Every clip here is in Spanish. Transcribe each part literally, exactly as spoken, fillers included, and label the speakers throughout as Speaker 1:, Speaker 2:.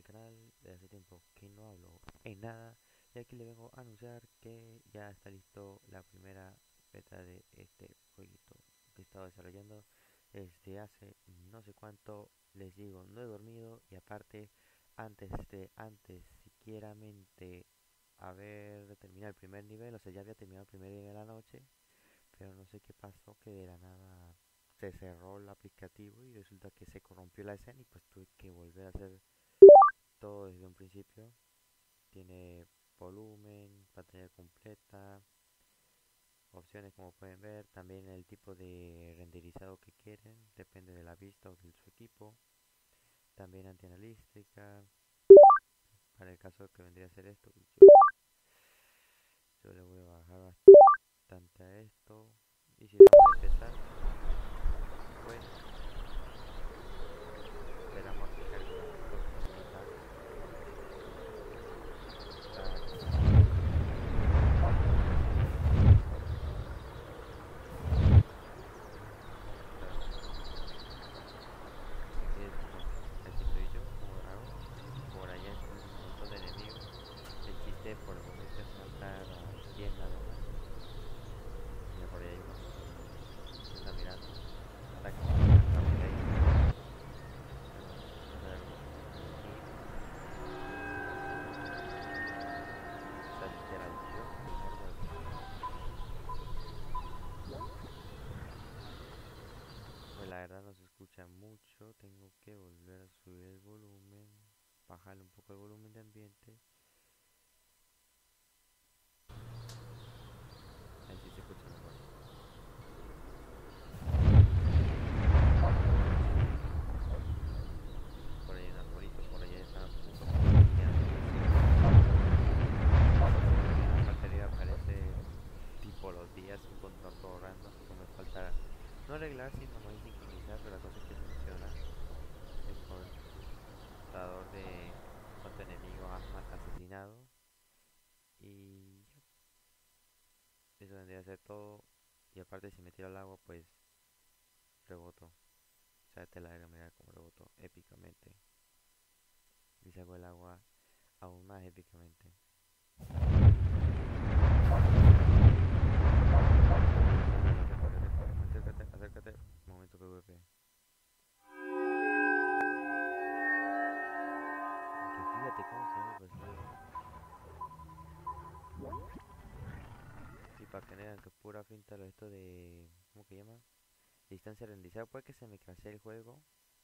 Speaker 1: el canal. De hace tiempo que no hablo en nada, y aquí le vengo a anunciar que ya está listo la primera beta de este jueguito que he estado desarrollando desde hace no sé cuánto. Les digo, no he dormido, y aparte, antes de antes siquiera mente haber terminado el primer nivel, o sea, ya había terminado el primer nivel de la noche, pero no sé qué pasó, que de la nada se cerró el aplicativo y resulta que se corrompió la escena, y pues tuve que volver a hacer todo desde un principio. Tiene volumen, pantalla completa, opciones como pueden ver, también el tipo de renderizado que quieren, depende de la vista o de su equipo, también antianalística, para el caso que vendría a ser esto. Yo, yo le voy a bajar bastante a esto, y si vamos a empezar, pues esperamos a que cargue un poquito cosita. Tac, tac. Aquí decimos, aquí estoy yo como dragón, por allá están un montón de enemigos. El chiste por el momento es matar a diez nada más. Mira, por ahí hay uno que está mirando. Tac, matamos de ahí. Vamos a darle un hit. Esa literalización del mordo de Jesús. Pues la verdad no se escucha mucho. Tengo que volver a subir el volumen, bajarle un poco el volumen de ambiente. Ahí sí se escucha mejor. Por ahí hay un arbolito, por allá está un poquito bugueando recién. Esa seguridad batería aparece tipo los días, un contador todo random que me falta no arreglar, sino más sincronizar, pero la cosa es que funciona el contador de cuánto enemigo has asesinado. Y ya, eso vendría a ser todo. Y aparte, si me tiro al agua, pues reboto. O sea, te la aire, mira como reboto épicamente. Y saco el agua aún más épicamente. Acércate, acércate, acércate, acércate. Momento P V P. Que fíjate cómo se ve mi personaje. Y para que no vean que es pura finta lo esto de... ¿Cómo que llama? Distancia renderizada. Puede que se me crashe el juego,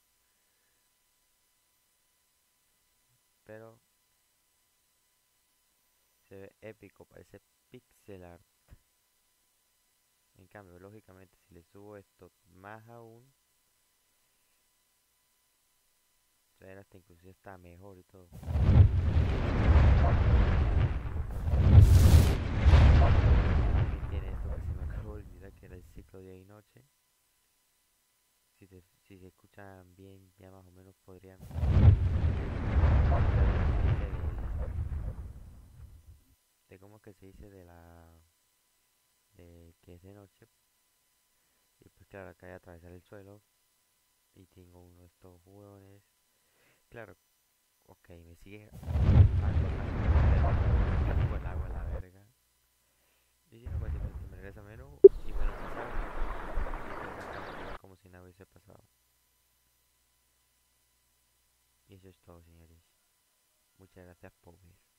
Speaker 1: pero se ve épico, parece pixel art. En cambio, lógicamente, si le subo esto más aún, se ve hasta inclusive está mejor y todo. También tiene esto que se me acabó de olvidar, que era el ciclo día y noche. Si, te- si se escuchan bien, ya más o menos podrían de cómo es que se dice de la de que es de noche. Y pues claro, acá hay atravesar el suelo y tengo uno de estos hueones. Claro, ok, me sigue acosando el agua a la verga. Y si no, pues simplemente me regresa a menú y bueno, se salva. Y pues acá me quedo como si nada hubiese pasado. Y eso es todo, señores. Muchas gracias por ver.